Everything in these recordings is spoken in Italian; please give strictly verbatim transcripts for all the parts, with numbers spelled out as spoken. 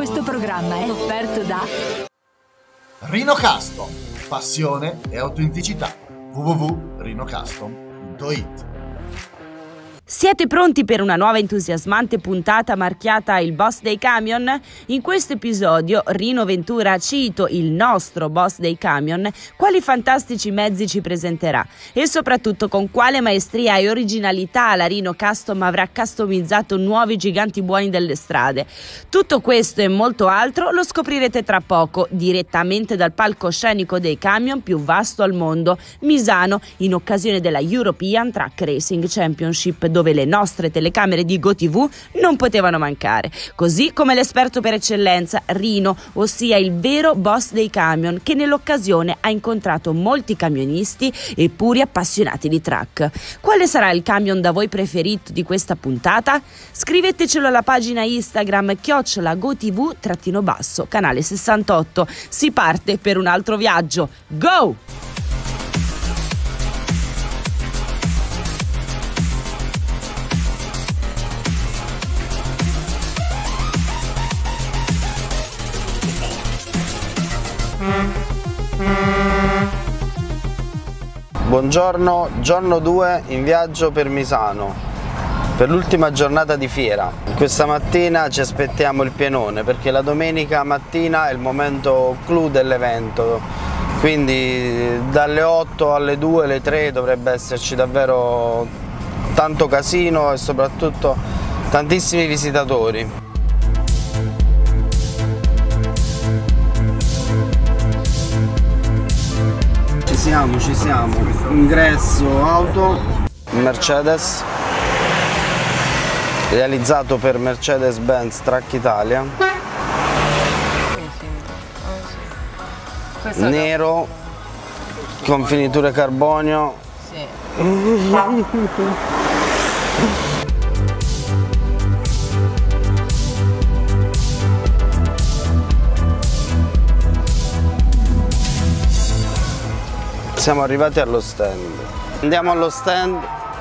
Questo programma è offerto da Rino Custom, passione e autenticità. w w w punto rino custom punto it. Siete pronti per una nuova entusiasmante puntata marchiata Il Boss dei Camion? In questo episodio Rino Ventura, cito il nostro boss dei camion, quali fantastici mezzi ci presenterà e soprattutto con quale maestria e originalità la Rino Custom avrà customizzato nuovi giganti buoni delle strade. Tutto questo e molto altro lo scoprirete tra poco direttamente dal palcoscenico dei camion più vasto al mondo, Misano, in occasione della European Truck Racing Championship, dove le nostre telecamere di GoTV non potevano mancare, così come l'esperto per eccellenza Rino, ossia il vero boss dei camion, che nell'occasione ha incontrato molti camionisti e puri appassionati di truck. Quale sarà il camion da voi preferito di questa puntata? Scrivetecelo alla pagina Instagram chiocciola GoTV trattino basso canale sessantotto. Si parte per un altro viaggio. Go! Buongiorno, giorno due in viaggio per Misano, per l'ultima giornata di fiera. Questa mattina ci aspettiamo il pienone perché la domenica mattina è il momento clou dell'evento, quindi dalle otto alle due, alle tre dovrebbe esserci davvero tanto casino e soprattutto tantissimi visitatori. Ci siamo, ci siamo. Ingresso auto Mercedes, realizzato per Mercedes-Benz Truck Italia, nero con finiture carbonio. Siamo arrivati allo stand. Andiamo allo stand.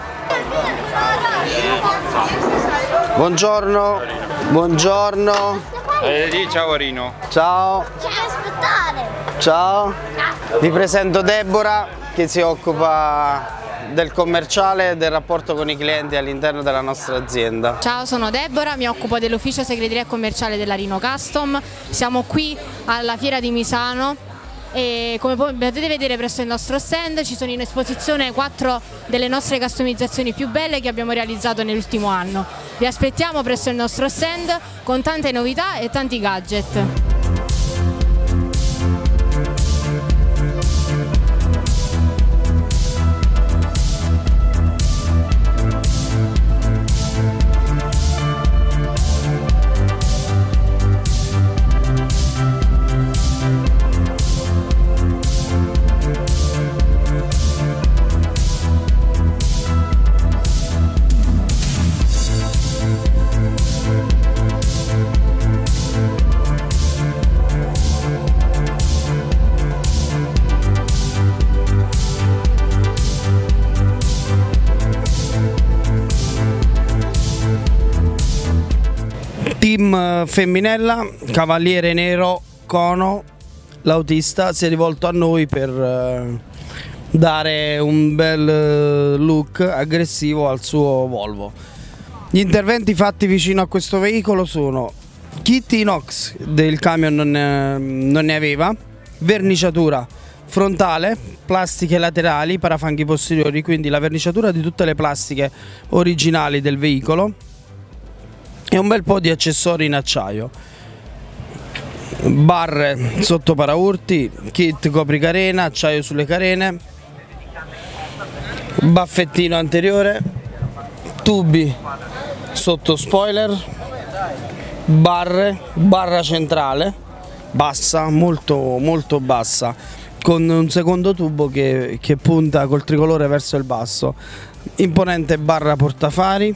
Buongiorno. Buongiorno. Eh, ciao Rino. Ciao. Ciao. Vi presento Deborah, che si occupa del commerciale e del rapporto con i clienti all'interno della nostra azienda. Ciao, sono Deborah, mi occupo dell'ufficio segreteria commerciale della Rino Custom. Siamo qui alla fiera di Misano e come potete vedere presso il nostro stand ci sono in esposizione quattro delle nostre customizzazioni più belle che abbiamo realizzato nell'ultimo anno. Vi aspettiamo presso il nostro stand con tante novità e tanti gadget. Team femminella, cavaliere nero, cono, l'autista si è rivolto a noi per eh, dare un bel look aggressivo al suo Volvo. Gli interventi fatti vicino a questo veicolo sono kit inox, del camion non ne, non ne aveva, verniciatura frontale, plastiche laterali, parafanghi posteriori, quindi la verniciatura di tutte le plastiche originali del veicolo e un bel po' di accessori in acciaio, barre sotto paraurti, kit copricarena, acciaio sulle carene, baffettino anteriore, tubi sotto spoiler, barre, barra centrale bassa, molto molto bassa, con un secondo tubo che, che punta col tricolore verso il basso, imponente barra portafari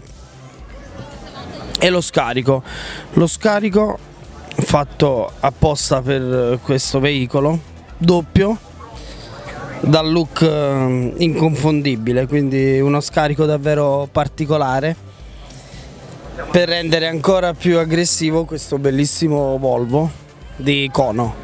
e lo scarico, lo scarico fatto apposta per questo veicolo, doppio, dal look inconfondibile, quindi uno scarico davvero particolare per rendere ancora più aggressivo questo bellissimo Volvo di Cono.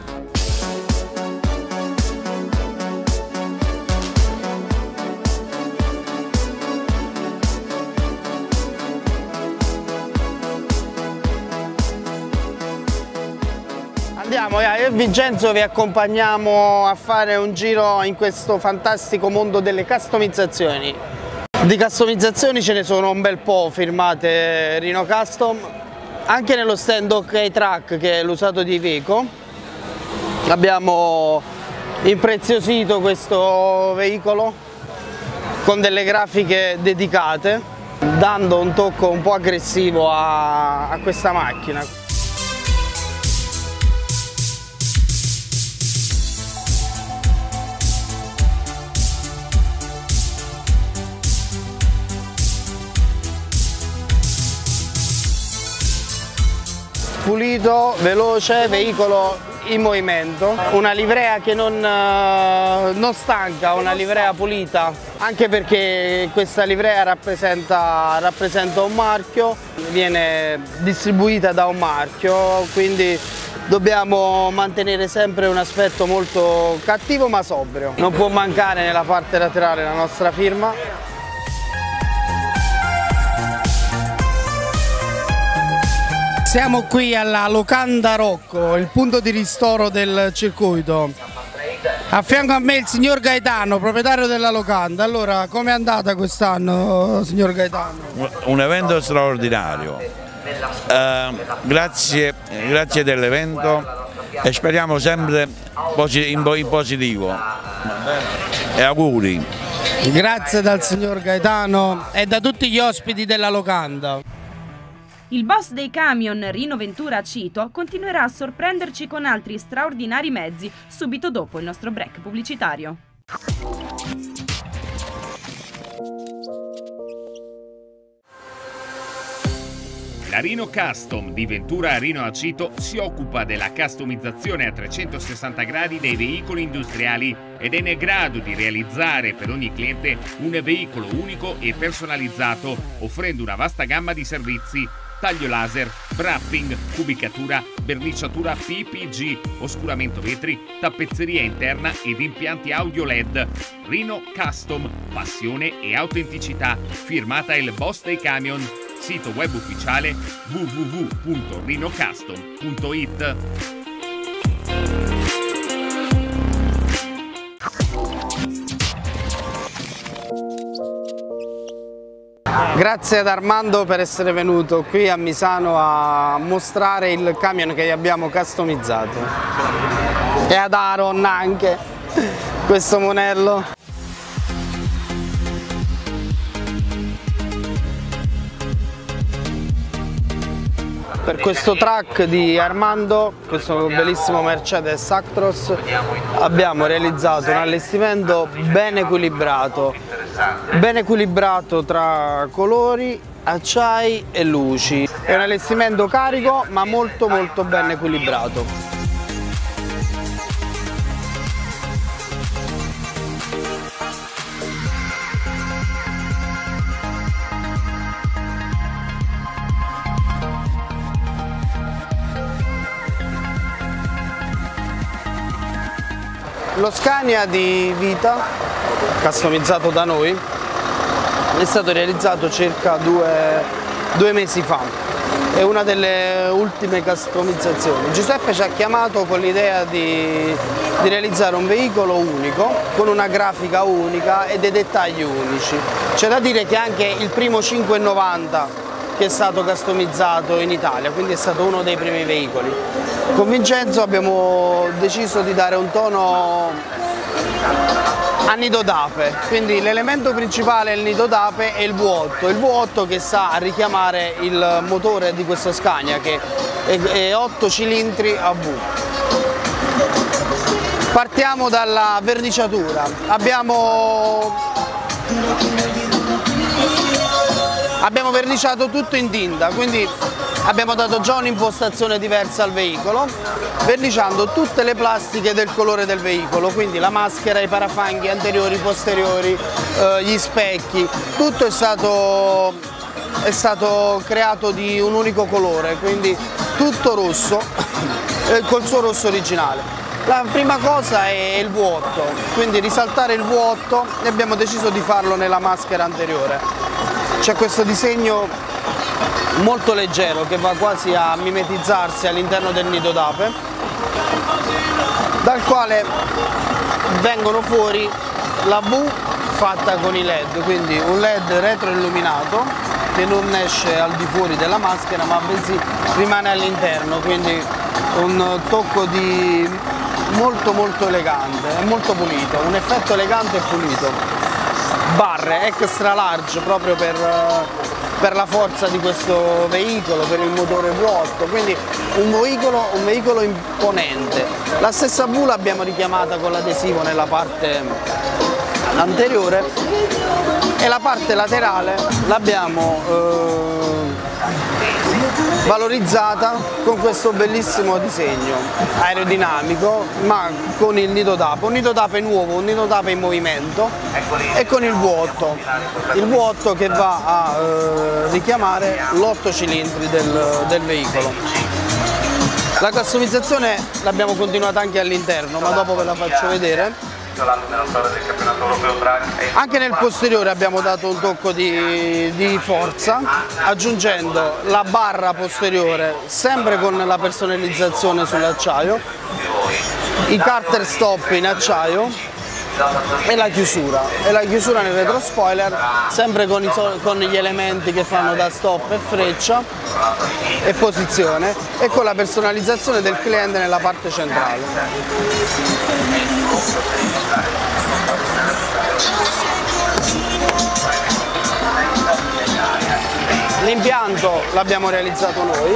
Andiamo, io e Vincenzo vi accompagniamo a fare un giro in questo fantastico mondo delle customizzazioni. Di customizzazioni ce ne sono un bel po' firmate Rhino Custom, anche nello stand OK Truck, che è l'usato di Iveco. Abbiamo impreziosito questo veicolo con delle grafiche dedicate, dando un tocco un po' aggressivo a, a questa macchina. Pulito, veloce, veicolo in movimento, una livrea che non, non stanca, una livrea pulita, anche perché questa livrea rappresenta, rappresenta un marchio, viene distribuita da un marchio, quindi dobbiamo mantenere sempre un aspetto molto cattivo ma sobrio. Non può mancare nella parte laterale la nostra firma. Siamo qui alla Locanda Rocco, il punto di ristoro del circuito. A fianco a me il signor Gaetano, proprietario della Locanda. Allora, com'è andata quest'anno, signor Gaetano? Un evento straordinario. Eh, grazie, grazie dell'evento e speriamo sempre in positivo. E auguri. Grazie dal signor Gaetano e da tutti gli ospiti della Locanda. Il boss dei camion Rino Ventura Cito continuerà a sorprenderci con altri straordinari mezzi subito dopo il nostro break pubblicitario. La Rhino Custom di Ventura Rino Aceto si occupa della customizzazione a trecentosessanta gradi dei veicoli industriali ed è in grado di realizzare per ogni cliente un veicolo unico e personalizzato, offrendo una vasta gamma di servizi: taglio laser, wrapping, cubicatura, verniciatura P P G, oscuramento vetri, tappezzeria interna ed impianti audio L E D. Rhino Custom, passione e autenticità, firmata il boss dei camion. Sito web ufficiale w w w punto rhino custom punto it. Grazie ad Armando per essere venuto qui a Misano a mostrare il camion che abbiamo customizzato. E ad Aaron anche, questo monello. Per questo truck di Armando, questo bellissimo Mercedes Actros, abbiamo realizzato un allestimento ben equilibrato, ben equilibrato tra colori, acciai e luci. È un allestimento carico ma molto molto ben equilibrato. Lo Scania di Vita, customizzato da noi, è stato realizzato circa due, due mesi fa. È una delle ultime customizzazioni. Giuseppe ci ha chiamato con l'idea di, di realizzare un veicolo unico, con una grafica unica e dei dettagli unici. C'è da dire che anche il primo cinque novanta che è stato customizzato in Italia, quindi è stato uno dei primi veicoli. Con Vincenzo abbiamo deciso di dare un tono a nido d'ape, quindi l'elemento principale è il nido d'ape e il V otto, il V otto che sta a richiamare il motore di questo Scania che è otto cilindri a V. Partiamo dalla verniciatura, abbiamo, abbiamo verniciato tutto in tinta, quindi abbiamo dato già un'impostazione diversa al veicolo, verniciando tutte le plastiche del colore del veicolo, quindi la maschera, i parafanghi anteriori, posteriori, eh, gli specchi, tutto è stato è stato creato di un unico colore, quindi tutto rosso col suo rosso originale. La prima cosa è il V otto, quindi risaltare il V otto e abbiamo deciso di farlo nella maschera anteriore. C'è questo disegno molto leggero che va quasi a mimetizzarsi all'interno del nido d'ape, dal quale vengono fuori la V fatta con i led, quindi un led retroilluminato che non esce al di fuori della maschera ma bensì rimane all'interno, quindi un tocco di molto molto elegante, è molto pulito, un effetto elegante e pulito. Barre extra large proprio per, per la forza di questo veicolo, per il motore V otto, quindi un veicolo, un veicolo imponente. La stessa V l'abbiamo richiamata con l'adesivo nella parte anteriore e la parte laterale l'abbiamo eh, valorizzata con questo bellissimo disegno aerodinamico, ma con il nido d'ape, un nido d'ape nuovo, un nido d'ape in movimento e con il V otto, il V otto che va a eh, richiamare l'otto cilindri del, del veicolo. La customizzazione l'abbiamo continuata anche all'interno, ma dopo ve la faccio vedere. Anche nel posteriore abbiamo dato un tocco di, di forza, aggiungendo la barra posteriore sempre con la personalizzazione sull'acciaio, i carter stop in acciaio e la chiusura, e la chiusura nel retro spoiler sempre con, i, con gli elementi che fanno da stop e freccia e posizione, e con la personalizzazione del cliente nella parte centrale. L'impianto l'abbiamo realizzato noi,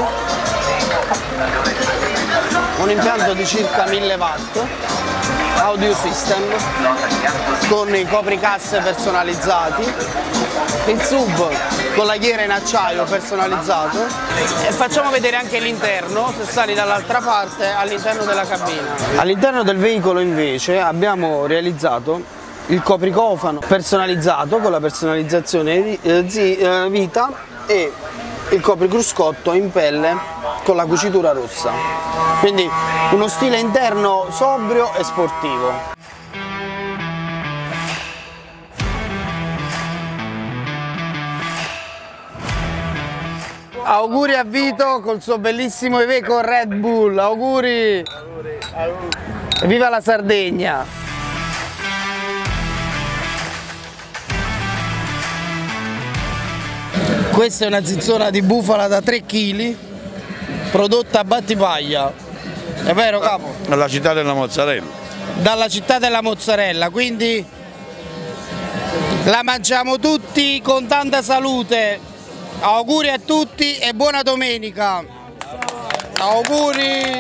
un impianto di circa mille watt, audio system, con i copricasse personalizzati, il sub con la ghiera in acciaio personalizzato, e facciamo vedere anche l'interno, se sali dall'altra parte, all'interno della cabina. All'interno del veicolo invece abbiamo realizzato il copricofano personalizzato con la personalizzazione vita e il copricruscotto in pelle con la cucitura rossa, quindi uno stile interno sobrio e sportivo. Auguri a Vito col suo bellissimo Iveco Red Bull, auguri! E viva la Sardegna! Questa è una zizzona di bufala da tre chili, prodotta a Battipaglia, è vero capo? Dalla città della mozzarella. Dalla città della mozzarella, quindi la mangiamo tutti con tanta salute. Auguri a tutti e buona domenica. Auguri.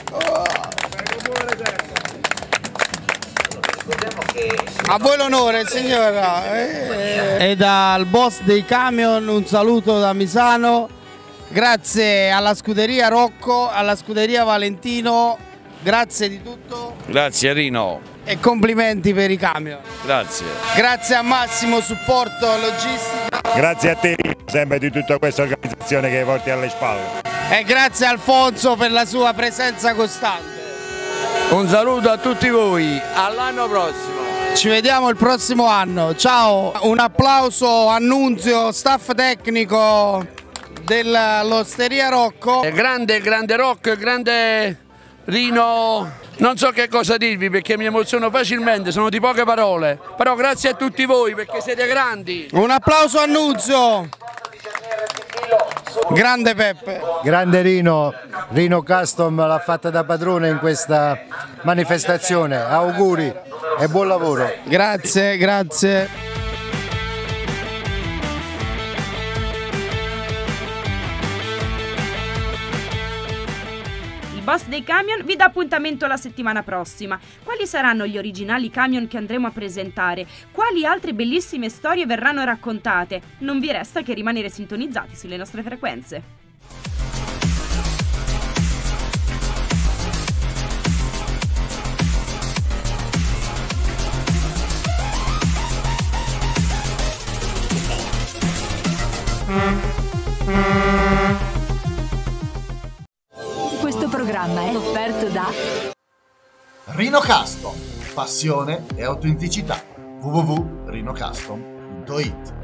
A voi l'onore signora. E dal boss dei camion un saluto da Misano. Grazie alla scuderia Rocco, alla scuderia Valentino, grazie di tutto. Grazie Rino. E complimenti per i camion. Grazie. Grazie a Massimo, supporto logistico. Grazie a te Rino, sempre di tutta questa organizzazione che porti alle spalle. E grazie a Alfonso per la sua presenza costante. Un saluto a tutti voi, all'anno prossimo. Ci vediamo il prossimo anno, ciao. Un applauso a Nunzio, staff tecnico dell'Osteria Rocco. Grande, grande Rocco, grande Rino, non so che cosa dirvi perché mi emoziono facilmente, sono di poche parole, però grazie a tutti voi perché siete grandi. Un applauso a Nunzio. Grande Peppe. Grande Rino, Rino Custom l'ha fatta da padrone in questa manifestazione, auguri e buon lavoro. Grazie, grazie. Il boss dei camion vi dà appuntamento la settimana prossima. Quali saranno gli originali camion che andremo a presentare? Quali altre bellissime storie verranno raccontate? Non vi resta che rimanere sintonizzati sulle nostre frequenze. Mm. programma è offerto da Rino Custom, passione e autenticità. w w w punto rino custom punto it